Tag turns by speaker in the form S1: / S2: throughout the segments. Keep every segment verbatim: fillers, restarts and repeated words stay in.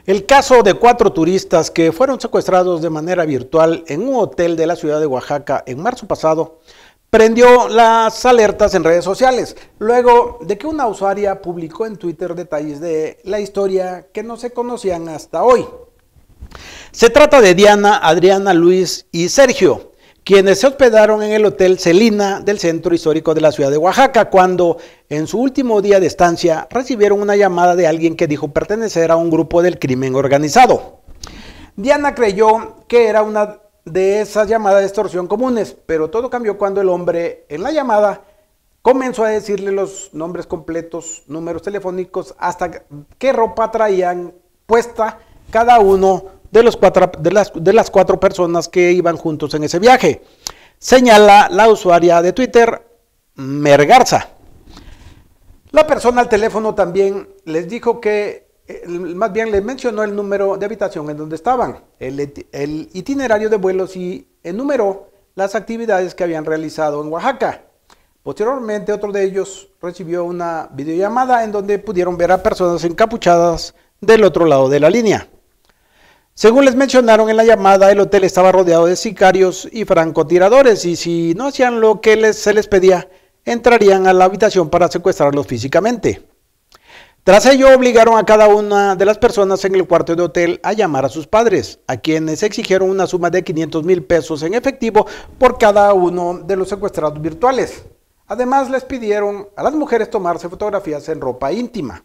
S1: El caso de cuatro turistas que fueron secuestrados de manera virtual en un hotel de la ciudad de Oaxaca en marzo pasado prendió las alertas en redes sociales, luego de que una usuaria publicó en Twitter detalles de la historia que no se conocían hasta hoy. Se trata de Diana, Adriana, Luis y Sergio, quienes se hospedaron en el Hotel Celina del Centro Histórico de la ciudad de Oaxaca, cuando en su último día de estancia recibieron una llamada de alguien que dijo pertenecer a un grupo del crimen organizado. Diana creyó que era una de esas llamadas de extorsión comunes, pero todo cambió cuando el hombre en la llamada comenzó a decirle los nombres completos, números telefónicos, hasta qué ropa traían puesta cada uno de, los cuatro, de, las, de las cuatro personas que iban juntos en ese viaje. Señala la usuaria de Twitter, Mergarza. La persona al teléfono también les dijo que, más bien les mencionó el número de habitación en donde estaban, el, el itinerario de vuelos y enumeró las actividades que habían realizado en Oaxaca. Posteriormente, otro de ellos recibió una videollamada en donde pudieron ver a personas encapuchadas del otro lado de la línea. Según les mencionaron en la llamada, el hotel estaba rodeado de sicarios y francotiradores y si no hacían lo que les, se les pedía, entrarían a la habitación para secuestrarlos físicamente. Tras ello, obligaron a cada una de las personas en el cuarto de hotel a llamar a sus padres, a quienes exigieron una suma de quinientos mil pesos en efectivo por cada uno de los secuestrados virtuales. Además, les pidieron a las mujeres tomarse fotografías en ropa íntima.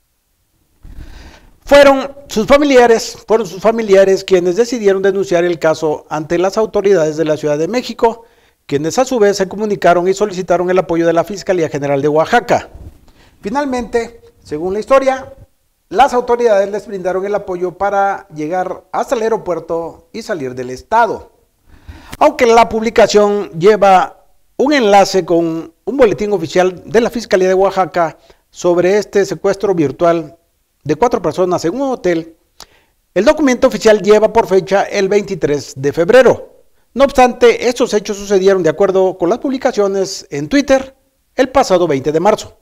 S1: Fueron sus familiares, fueron sus familiares quienes decidieron denunciar el caso ante las autoridades de la Ciudad de México, quienes a su vez se comunicaron y solicitaron el apoyo de la Fiscalía General de Oaxaca. Finalmente, según la historia, las autoridades les brindaron el apoyo para llegar hasta el aeropuerto y salir del estado. Aunque la publicación lleva un enlace con un boletín oficial de la Fiscalía de Oaxaca sobre este secuestro virtual de cuatro personas en un hotel, el documento oficial lleva por fecha el veintitrés de febrero. No obstante, estos hechos sucedieron de acuerdo con las publicaciones en Twitter el pasado veinte de marzo.